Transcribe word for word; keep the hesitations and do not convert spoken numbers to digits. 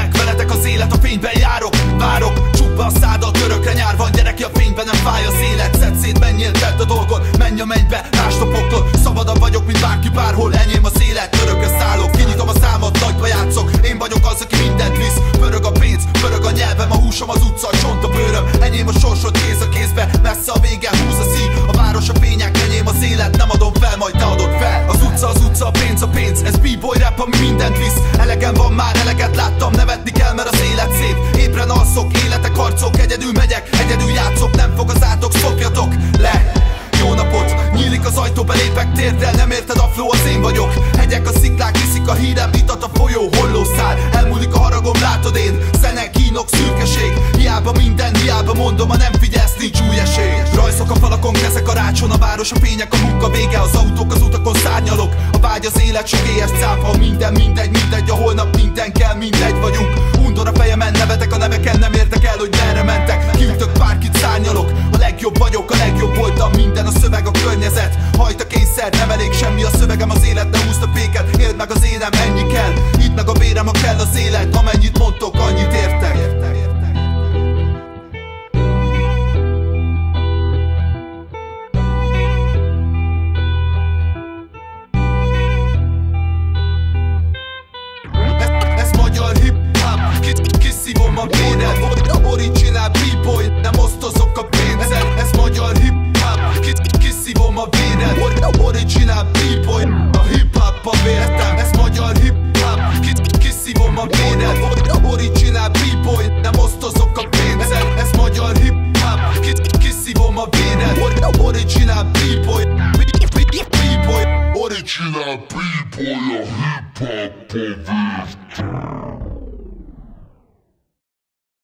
Gyerek, veletek az élet, a fényben járok. Várok, csukd be a szádat, örökre nyár van. Gyerek, a fényben nem fáj az élet. Szedd szét, menjél, tedd a dolgot. Menj a mennybe, lásd a poklot. Szabadabb vagyok, mint bárki bárhol. Enyém az élet, örökre szállok. Kinyitom a számot, nagyba játszok. Én vagyok az, aki mindent visz. Pörög a pénz, pörög a nyelvem, a húsom az utca, a csont a bőröm. Enyém a sorsod, kéz a kézbe. Messze a vége, húz a szív. A város, a fények, enyém az élet. Nem adom fel, majd te adod fel. Az utca, az utca, a pénz, a pénz. Ez b-boy rap, ami mindent visz. Elegem van már, eleget láttam, nevetni kell, mert az élet szép. Ébren alszok, életek harcok, egyedül megyek, egyedül játszok, nem fog az átok, szopjatok le. Jó napot, nyílik az ajtó, belépek térdel, nem érted, a flow, az én vagyok. Hegyek, a sziklák, viszik a hírem, itat a folyó, hollószál. Elmúlik a haragom, látod én, szene, kínok, szürkeség. Hiába minden, hiába mondom, ha nem figyelsz, nincs új esély. Rajzok a falakon, kezek a rácson, a város, a fények, a munka vége, az autók, az utakon szárnyalok. A vágy, az élet, sok éhes cápa, minden, mindegy, mindegy, a holnap minden kell, mindegy vagyunk. Undor a fejemen, nevetek a neveken, nem értek el, hogy merre mentek. Kiütök, bárkit szárnyalok, a legjobb vagyok, a legjobb voltam, minden a szöveg, a környezet. Hajt a kényszer, nem elég semmi a szövegem, az élet, ne húzd a féket. Éld meg az énem, ennyi kell, idd meg a vérem, ha kell az élet. Amennyit mondtok, annyit értek. Ez magyar hip-hop, kiszívom a véred. Original b-boy, nem osztozok a pénzzel. Ez magyar hip-hop, kiszívom a véred. Original b-boy, a hip-hop a vértem. Ez magyar hip-hop, kiszívom a véred. Original b-boy, nem osztozok a pénzzel. Ez magyar hip-hop, kiszívom a véred. Original b-boy, b-boy. Original b-boy, a hip-hop a vértem.